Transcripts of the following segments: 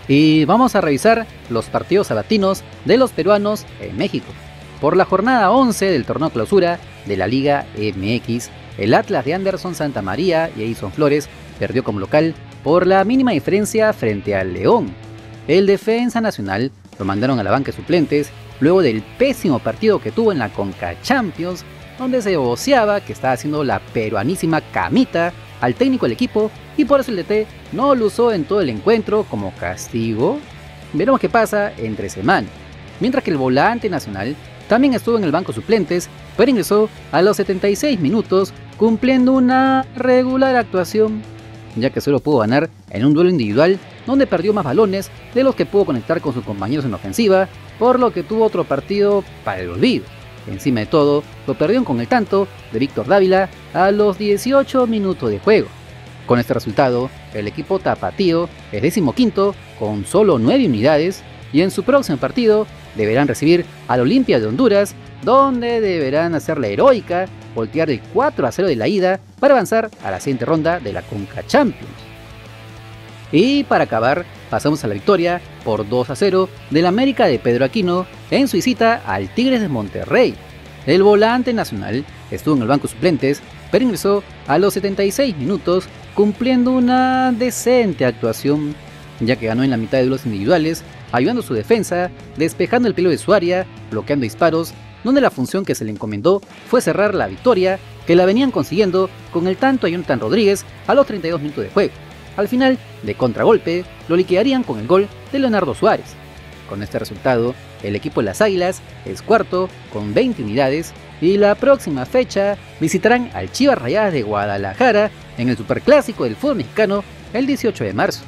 Y vamos a revisar los partidos sabatinos de los peruanos en México. Por la jornada 11 del torneo clausura de la Liga MX, el Atlas de Anderson Santamaría y Edison Flores perdió como local por la mínima diferencia frente al León. El defensa nacional lo mandaron a la banca de suplentes luego del pésimo partido que tuvo en la Conca Champions, donde se voceaba que estaba haciendo la peruanísima camita al técnico del equipo y por eso el DT no lo usó en todo el encuentro como castigo. Veremos qué pasa entre semana. Mientras que el volante nacional también estuvo en el banco suplentes, pero ingresó a los 76 minutos cumpliendo una regular actuación, ya que solo pudo ganar en un duelo individual donde perdió más balones de los que pudo conectar con sus compañeros en ofensiva, por lo que tuvo otro partido para el olvido. Encima de todo, lo perdieron con el tanto de Víctor Dávila a los 18 minutos de juego. Con este resultado, el equipo tapatío es 15º con solo 9 unidades y en su próximo partido deberán recibir al Olimpia de Honduras, donde deberán hacer la heroica, voltear el 4-0 de la ida para avanzar a la siguiente ronda de la Conca Champions. Y para acabar, pasamos a la victoria por 2-0 del América de Pedro Aquino en su visita al Tigres de Monterrey. El volante nacional estuvo en el banco suplentes, pero ingresó a los 76 minutos cumpliendo una decente actuación, ya que ganó en la mitad de duelos individuales, ayudando a su defensa, despejando el peligro de su área, bloqueando disparos, donde la función que se le encomendó fue cerrar la victoria que la venían consiguiendo con el tanto a Jonathan Rodríguez a los 32 minutos de juego. Al final, de contragolpe, lo liquidarían con el gol de Leonardo Suárez. Con este resultado, el equipo de las Águilas es cuarto con 20 unidades y la próxima fecha visitarán al Chivas Rayadas de Guadalajara en el Superclásico del fútbol mexicano el 18 de marzo.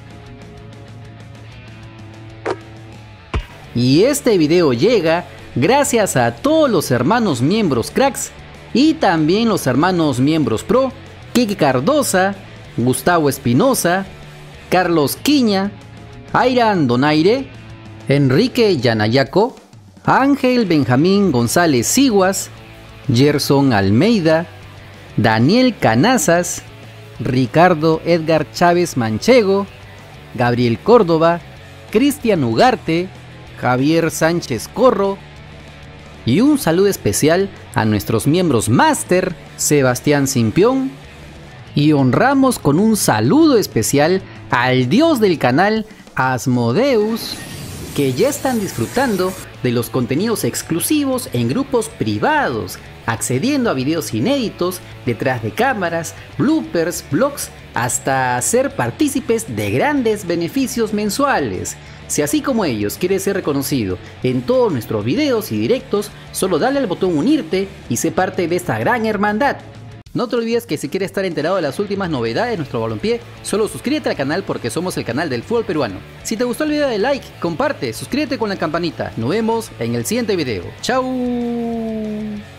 Y este video llega gracias a todos los hermanos miembros cracks y también los hermanos miembros pro, Kiki Cardosa, Gustavo Espinosa, Carlos Quiña, Airan Donaire, Enrique Yanayaco, Ángel Benjamín González Siguas, Gerson Almeida, Daniel Canazas, Ricardo Edgar Chávez Manchego, Gabriel Córdoba, Cristian Ugarte, Javier Sánchez Corro y un saludo especial a nuestros miembros Máster, Sebastián Simpión, y honramos con un saludo especial al dios del canal Asmodeus, que ya están disfrutando de los contenidos exclusivos en grupos privados, accediendo a videos inéditos, detrás de cámaras, bloopers, vlogs, hasta ser partícipes de grandes beneficios mensuales. Si así como ellos quieres ser reconocido en todos nuestros videos y directos, solo dale al botón unirte y sé parte de esta gran hermandad. No te olvides que si quieres estar enterado de las últimas novedades de nuestro balompié, solo suscríbete al canal porque somos el canal del fútbol peruano. Si te gustó el video, dale like, comparte, suscríbete con la campanita. Nos vemos en el siguiente video. ¡Chao!